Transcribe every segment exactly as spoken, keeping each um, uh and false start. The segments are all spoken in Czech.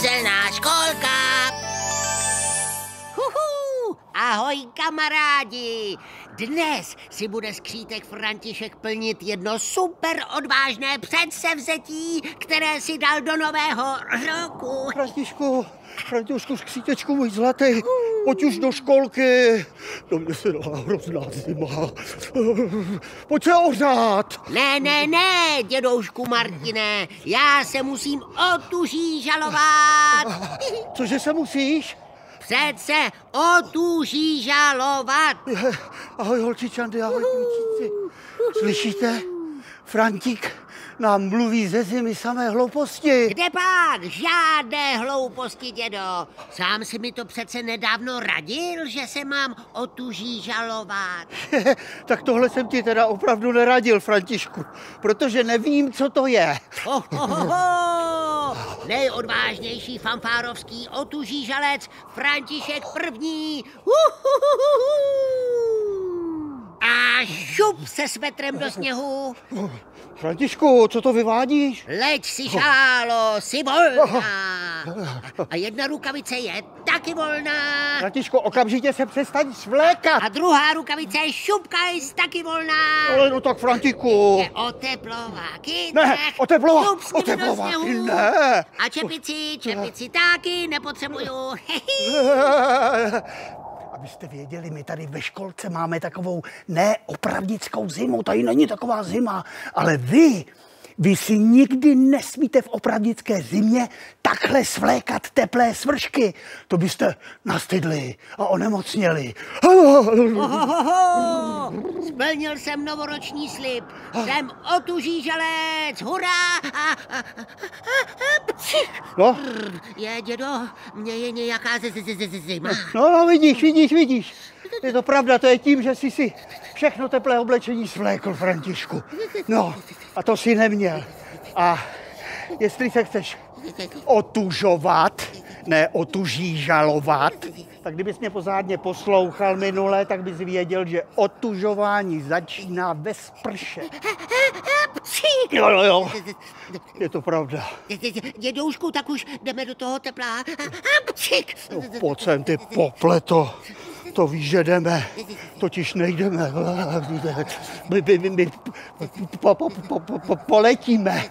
kouzelná školka. Huhu, ahoj kamarádi. Dnes si bude skřítek František plnit jedno super odvážné předsevzetí, které si dal do nového roku. Františku, Františku, skřítečku můj zlatý, pojď už do školky. Do mě se dala hrozná zima. Pojď se ohřát. Ne, ne, ne, dědoušku Martine, já se musím otuží žalovat. Cože se musíš? Přece otuží žalovat. Ahoj holčičandy, ahoj klučíci. Slyšíte? Frantík nám mluví ze zimy samé hlouposti. Kde pak? Žádné hlouposti, dědo. Sám si mi to přece nedávno radil, že se mám otuží žalovat. Tak tohle jsem ti teda opravdu neradil, Františku, protože nevím, co to je. Ho, ho, ho, ho. Nejodvážnější fanfárovský otuží žalec František první. Uhuhuhu. A šup se svetrem do sněhu. Františku, co to vyvádíš? Leď si šálo, jsi volná. A jedna rukavice je taky volná. Františku, okamžitě se přestaň svlékat. A druhá rukavice je šupka, jsi taky volná. Ale no tak, Frantiku. Je oteplováky. Ne, oteplová, šup s nimi do oteplováky, sněhu. ne. A čepici, čepici taky nepotřebuju. Abyste věděli, my tady ve školce máme takovou neopravdickou zimu. Tady není taková zima, ale vy, vy si nikdy nesmíte v opravdické zimě takhle svlékat teplé svršky. To byste nastydli a onemocněli. Ohohoho, splnil jsem novoroční slib. Jsem otuží žalec, hurá! A, a, a, a, No? Je, dědo, mě je nějaká z, z, z, z, zima. No, no, vidíš, vidíš, vidíš. Je to pravda, to je tím, že jsi si všechno teplé oblečení svlékl, Františku. No, a to si neměl. A jestli se chceš otužovat, ne otuží žalovat, tak kdybys mě pořádně poslouchal minule, tak bys věděl, že otužování začíná ve sprše. Jo, jo, jo, je to pravda. Dědoušku, tak už jdeme do toho tepla. No, pojď sem, ty popleto. To víš, že jdeme, totiž nejdeme. My, my, my, my po, po, po, po, po, poletíme.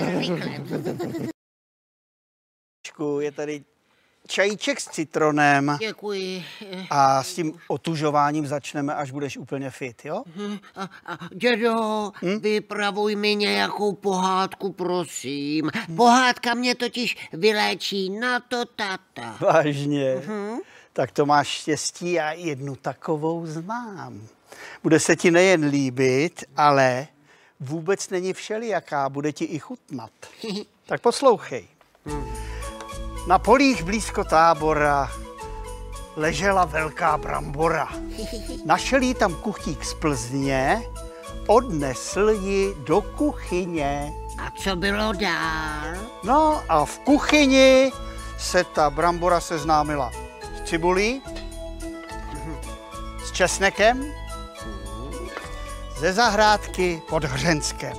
Je tady čajíček s citronem. Děkuji. A s tím otužováním začneme, až budeš úplně fit, jo? A, a, dědo, hm? vypravuj mi nějakou pohádku, prosím. Pohádka mě totiž vyléčí na to tata. Vážně? Hm? Tak to máš štěstí, já jednu takovou znám. Bude se ti nejen líbit, ale vůbec není všelijaká, bude ti i chutnat. Tak poslouchej. Na polích blízko Tábora ležela velká brambora. Našel jí tam kuchtík z Plzně, odnesl ji do kuchyně. A co bylo dál? No a v kuchyni se ta brambora seznámila s cibulí, s česnekem, ze zahrádky pod Hřenskem.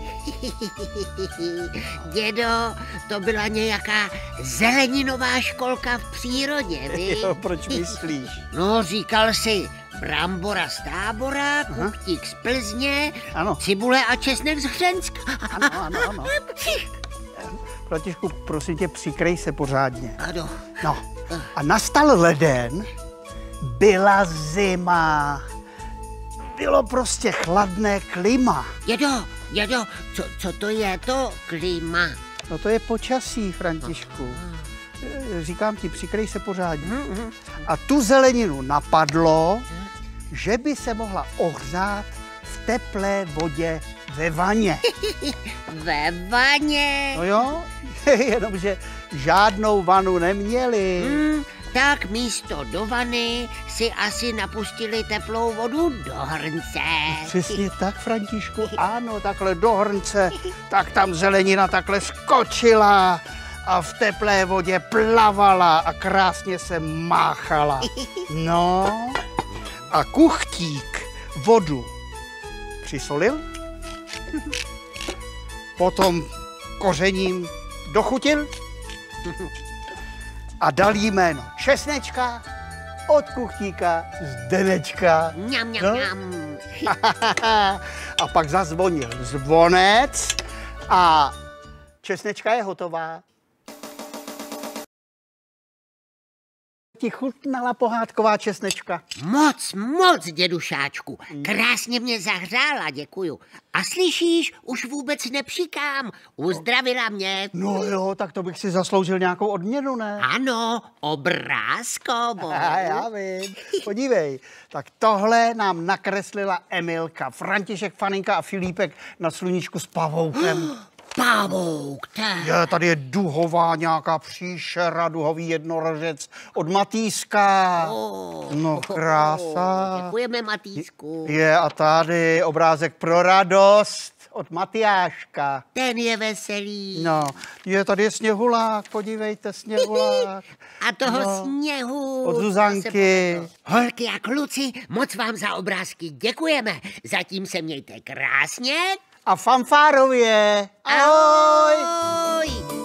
Dědo, to byla nějaká zeleninová školka v přírodě, víš? Jo, proč myslíš? No, říkal jsi brambora z Tábora, kuchtík z Plzně, ano. Cibule a česnek z Hřenska. Ano, ano, ano. Františku, prosím tě, přikrej se pořádně. Ano. No, a nastal leden, byla zima. Bylo prostě chladné klima. Dědo, dědo, co, co to je to klima? No to je počasí, Františku. Říkám ti, přikrej se pořádně. A tu zeleninu napadlo, že by se mohla ohřát v teplé vodě ve vaně. Ve vaně? No jo, jenomže žádnou vanu neměli. Hmm, tak místo do vany si asi napustili teplou vodu do hrnce. Přesně tak, Františku, ano, takhle do hrnce, tak tam zelenina takhle skočila a v teplé vodě plavala a krásně se máchala. No, a kuchtík vodu přisolil, potom kořením dochutil a dal jí jméno Česnečka od kuchníka Zdenečka. Mňam, mňam, No. mňam. A pak zazvonil zvonec a Česnečka je hotová. Ti chutnala pohádková česnečka? Moc, moc, dědušáčku. Krásně mě zahřála, děkuju. A slyšíš, už vůbec nepřikám. Uzdravila mě. No jo, tak to bych si zasloužil nějakou odměnu, ne? Ano, obrázkovo. A já vím. Podívej, tak tohle nám nakreslila Emilka, František, Faninka a Filipek na sluníčku s pavoukem. Pavouk, tak. Je, tady je duhová nějaká příšera, duhový jednorožec od Matýska. Oh, No, krása. Děkujeme, Matýsku. Je a tady obrázek pro radost od Matyáška. Ten je veselý. No, je, tady je sněhulák, podívejte, sněhulák. A toho No. sněhu. Od Zuzanky. Holky a kluci, moc vám za obrázky děkujeme. Zatím se mějte krásně. A fanfárově. Ahoj! Ahoj.